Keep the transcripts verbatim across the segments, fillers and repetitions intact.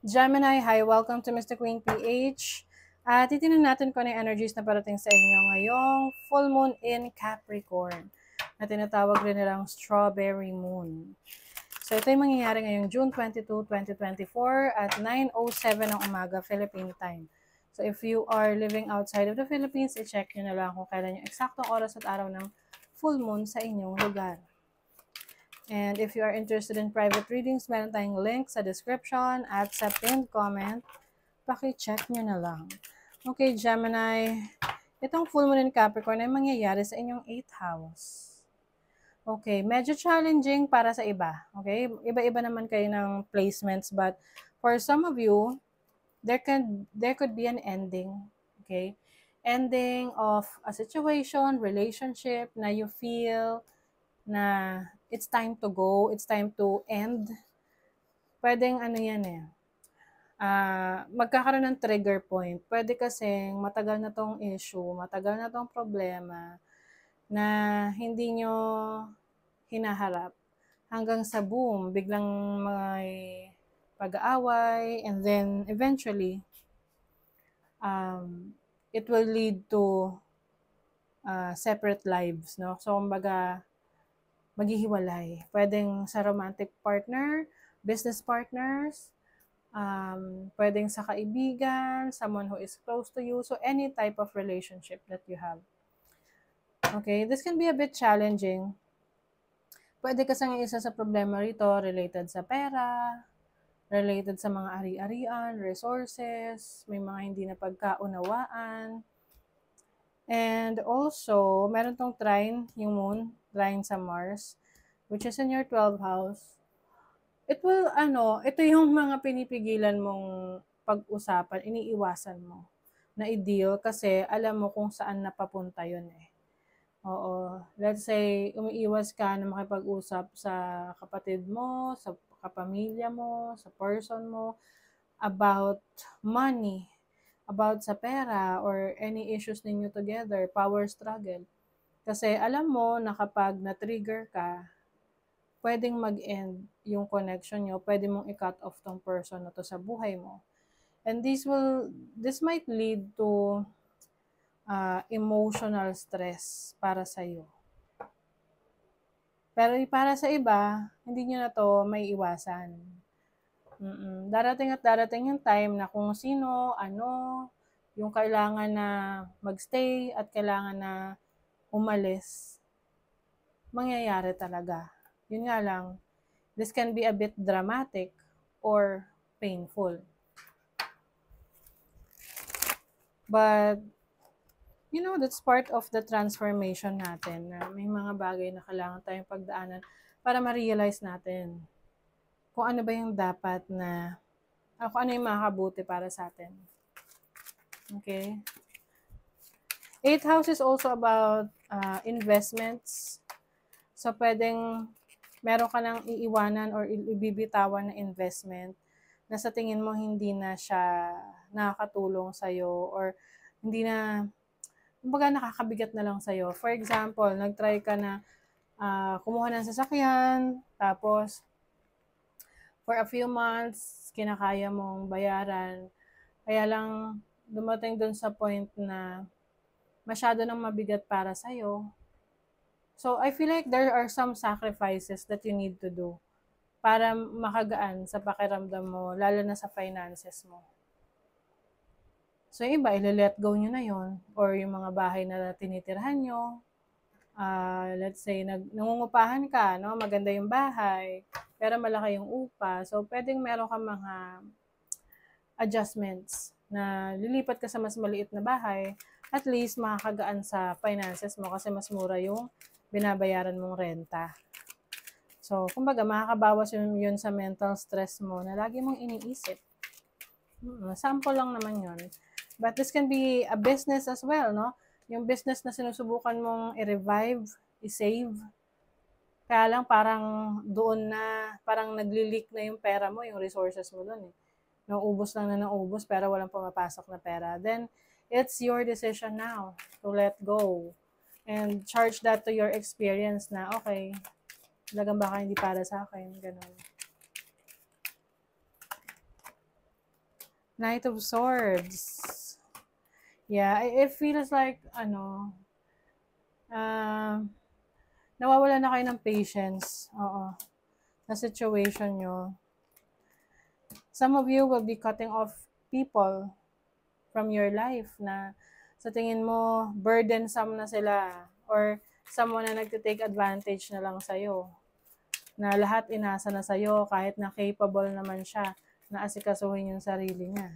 Gemini, hi, welcome to Mister Queen P H. At titingnan natin kung ano yung energies na parating sa inyo ngayong full moon in Capricorn na tinatawag rin nilang strawberry moon. So ito yung mangyayari ngayong June twenty-second, twenty twenty-four at nine oh seven ng umaga Philippine time. So if you are living outside of the Philippines, i-check nyo na lang kung kailan yung eksaktong oras at araw ng full moon sa inyong lugar. And if you are interested in private readings, meron tayong link sa description at sa pinned comment. Paki-check nyo na lang. Okay, Gemini. Itong full moon in Capricorn ay mangyayari sa inyong eighth house. Okay, medyo challenging para sa iba. Okay, iba-iba naman kayo ng placements, but for some of you, there can there could be an ending. Okay, ending of a situation, relationship na you feel na it's time to go, it's time to end. Pwedeng ano yan eh, uh, magkakaroon ng trigger point. Pwede kasing matagal na tong issue, matagal na tong problema na hindi nyo hinaharap. Hanggang sa boom, biglang may pag-aaway, and then eventually, um, it will lead to uh, separate lives, no? So, kumbaga, maghihiwalay. Pwedeng sa romantic partner, business partners, um, pwedeng sa kaibigan, someone who is close to you. So, any type of relationship that you have. Okay, this can be a bit challenging. Pwede kasing isa sa problema rito related sa pera, related sa mga ari-arian, resources, may mga hindi na pagkaunawaan. And also, meron tong trine, yung moon, trine sa Mars, which is in your twelfth house. It will, ano, ito yung mga pinipigilan mong pag-usapan, iniiwasan mo na i-deal kasi alam mo kung saan napapunta yun eh. Oo. Let's say, umiiwas ka na makipag-usap sa kapatid mo, sa kapamilya mo, sa person mo, about money, about sa pera, or any issues ninyo together, power struggle. Kasi alam mo na kapag na-trigger ka, pwedeng mag-end yung connection nyo, pwede mong i-cut off tong person na to sa buhay mo. And this will, this might lead to uh, emotional stress para sa iyo. Pero para sa iba, hindi nyo na to may iwasan. Mm-mm. Darating at darating yung time na kung sino, ano, yung kailangan na magstay at kailangan na umalis, mangyayari talaga. Yun nga lang, this can be a bit dramatic or painful. But, you know, that's part of the transformation natin na may mga bagay na kailangan tayong pagdaanan para ma-realize natin kung ano ba yung dapat na, uh, kung ano yung makakabuti para sa atin. Okay? Eighth house is also about uh, investments. So, pwedeng meron ka nang iiwanan or ibibitawan na investment na sa tingin mo hindi na siya nakakatulong sa'yo or hindi na, kumbaga nakakabigat na lang sa'yo. For example, nag-try ka na uh, kumuha ng sasakyan, tapos for a few months, kinakaya mong bayaran. Kaya lang, dumating dun sa point na masyado nang mabigat para sa'yo. So, I feel like there are some sacrifices that you need to do para makagaan sa pakiramdam mo, lalo na sa finances mo. So, yung iba, ile-let go nyo na yon, or yung mga bahay na tinitirhan nyo, uh, let's say, nag, nangungupahan ka, no? Maganda yung bahay, pero malaki yung upa. So, pwedeng meron ka mga adjustments na lilipat ka sa mas maliit na bahay, at least makakagaan sa finances mo kasi mas mura yung binabayaran mong renta. So, kumbaga, makakabawas yun, yun sa mental stress mo na lagi mong iniisip. Hmm, sample lang naman yun. But this can be a business as well, no? Yung business na sinusubukan mong i-revive, i-save. Kaya lang parang doon na, parang nagli-leak na yung pera mo, yung resources mo doon eh. Nauubos lang na nauubos pero walang pumapasok na pera. Then, it's your decision now to let go. And charge that to your experience na, okay, talagang baka hindi para sa akin, ganun. Knight of Swords. Yeah, it feels like, ano, uh, nawawala na kayo ng patience. Oo. Na situation nyo. Some of you will be cutting off people from your life na sa tingin mo, burdensome na sila. Or someone na nagtitake advantage na lang sa'yo. Na lahat inasa na sa'yo kahit na capable naman siya na asikasuhin yung sarili niya.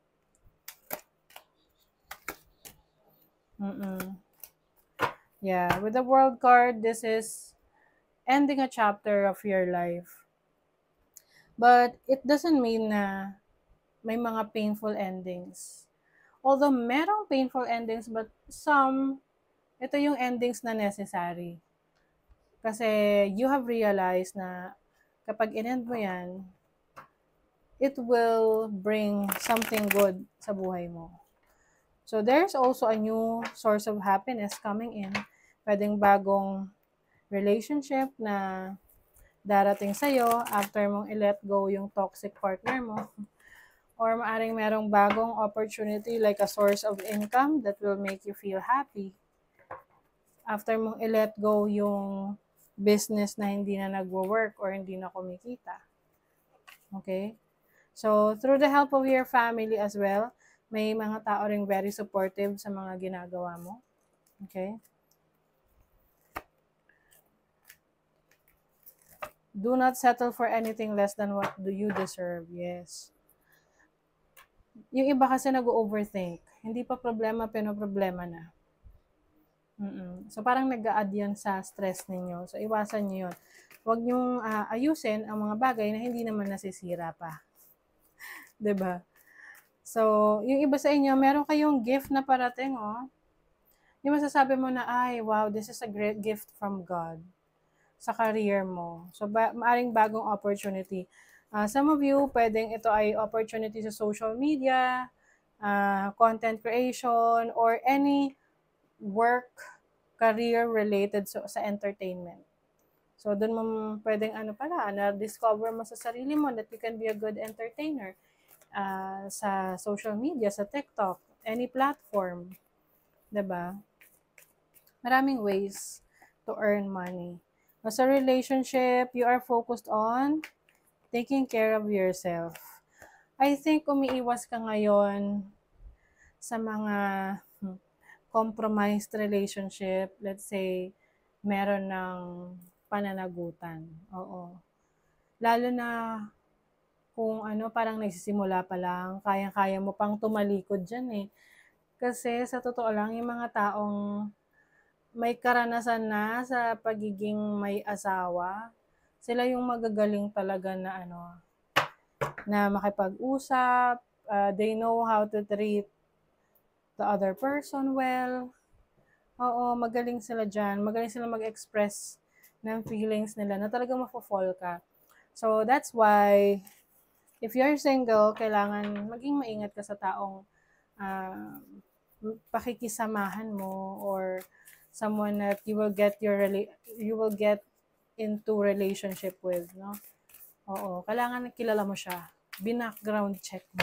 Mm-mm. Yeah, with the World card, this is ending a chapter of your life. But it doesn't mean na may mga painful endings. Although merong painful endings, but some, ito yung endings na necessary. Kasi you have realized na kapag in-end mo yan, it will bring something good sa buhay mo. So there's also a new source of happiness coming in. Pwedeng bagong relationship na darating sa'yo after mong i-let go yung toxic partner mo. Or maaring merong bagong opportunity like a source of income that will make you feel happy. After mong i-let go yung business na hindi na nagwo-work or hindi na kumikita. Okay? So, through the help of your family as well, may mga tao ring very supportive sa mga ginagawa mo. Okay? Do not settle for anything less than what do you deserve. Yes. Yung iba kasi nag-overthink. Hindi pa problema, pero problema na. Mm-mm. So, parang nag-a-add yan sa stress ninyo. So, iwasan nyo yun. Huwag nyong uh, ayusin ang mga bagay na hindi naman nasisira pa. Diba? So, yung iba sa inyo, meron kayong gift na parating, oh. Yung masasabi mo na, ay, wow, this is a great gift from God sa career mo. So, ba- maaring bagong opportunity. Uh, some of you, pwedeng ito ay opportunity sa social media, uh, content creation, or any work, career related so, sa entertainment. So, doon mo pwedeng ano pala, na-discover mo sa sarili mo that you can be a good entertainer. Uh, sa social media, sa TikTok, any platform. Diba? Maraming ways to earn money. Sa relationship, you are focused on taking care of yourself. I think umiiwas ka ngayon sa mga compromised relationship. Let's say, meron ng pananagutan. Oo. Lalo na kung ano, parang nagsisimula pa lang, kayang-kaya mo pang tumalikod dyan eh. Kasi sa totoo lang, yung mga taong may karanasan na sa pagiging may asawa, sila yung magagaling talaga na ano, na makipag-usap, uh, they know how to treat the other person well. Oo, magaling sila dyan. Magaling sila mag-express ng feelings nila na talaga mafo-fall ka. So, that's why, if you're single, kailangan maging maingat ka sa taong uh, pakikisamahan mo or someone that you will get your rela- you will get into relationship with, no? Oo, kailangan kilala mo siya. Bin-background check mo.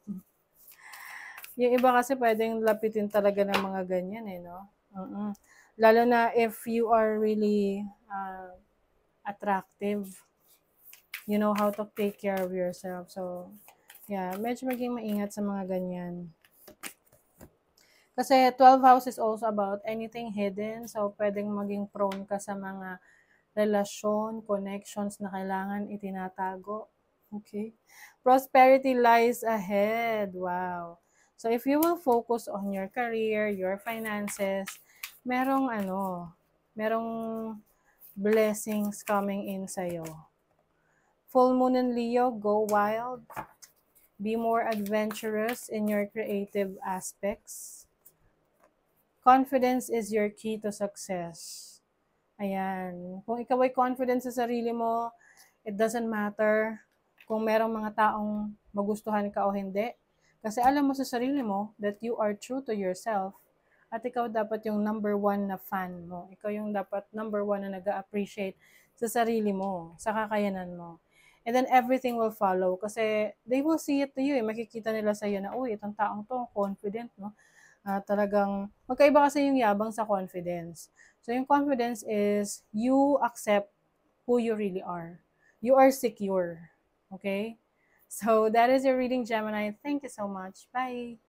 Yung iba kasi pwedeng lapitin talaga ng mga ganyan eh, no? Uh-uh. Lalo na if you are really uh, attractive, you know how to take care of yourself. So, yeah, medyo maging maingat sa mga ganyan. Kasi twelve house is also about anything hidden. So, pwedeng maging prone ka sa mga relasyon, connections na kailangan itinatago. Okay? Prosperity lies ahead. Wow. So, if you will focus on your career, your finances, merong ano, merong blessings coming in sa'yo. Full moon in Leo, go wild. Be more adventurous in your creative aspects. Confidence is your key to success. Ayan. Kung ikaw ay confident sa sarili mo, it doesn't matter kung merong mga taong magustuhan ka o hindi. Kasi alam mo sa sarili mo that you are true to yourself at ikaw dapat yung number one na fan mo. Ikaw yung dapat number one na nag-appreciate sa sarili mo, sa kakayanan mo. And then everything will follow kasi they will see it to you eh. Makikita nila sa'yo na, uy, itong taong to, confident, no? Uh, talagang, magkaiba kasi yung yabang sa confidence. So yung confidence is you accept who you really are. You are secure. Okay? So that is your reading, Gemini. Thank you so much. Bye!